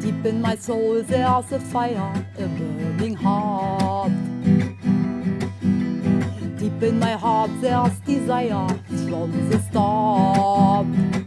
Deep in my soul there's a fire, a burning heart. Deep in my heart there's desire from the start.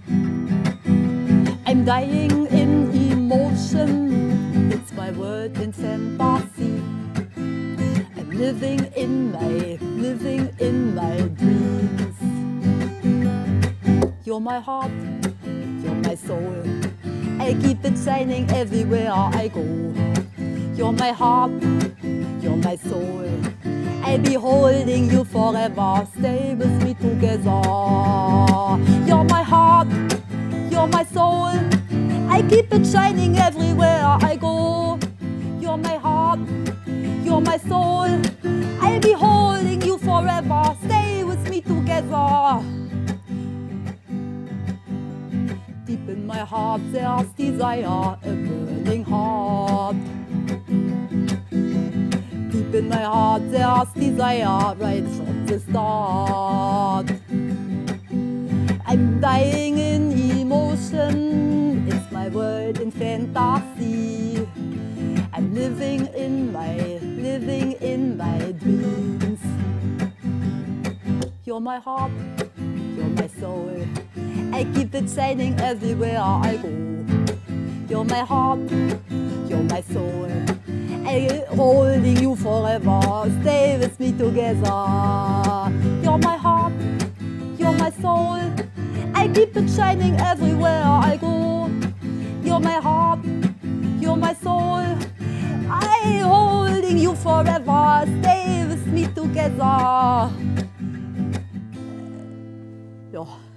I'm dying in emotion, it's my world in fantasy. I'm living in my dreams. You're my heart, you're my soul, I keep it shining everywhere I go. You're my heart, you're my soul, I'll be holding you forever, stay with me together. You're my heart, you're my soul, I keep it shining everywhere I go. You're my heart, you're my soul, I'll be holding you forever, stay with me together. Deep in my heart there's desire, a burning heart. Deep in my heart there's desire right from the start. I'm dying in emotion, it's my world in fantasy. I'm living in my dreams. You're my heart, you're my soul, I keep it shining everywhere I go. You're my heart, you're my soul, I'm holding you forever, stay with me together. You're my heart, you're my soul, I keep it shining everywhere I go. You're my heart, you're my soul, I'm holding you forever, stay with me together. Ja.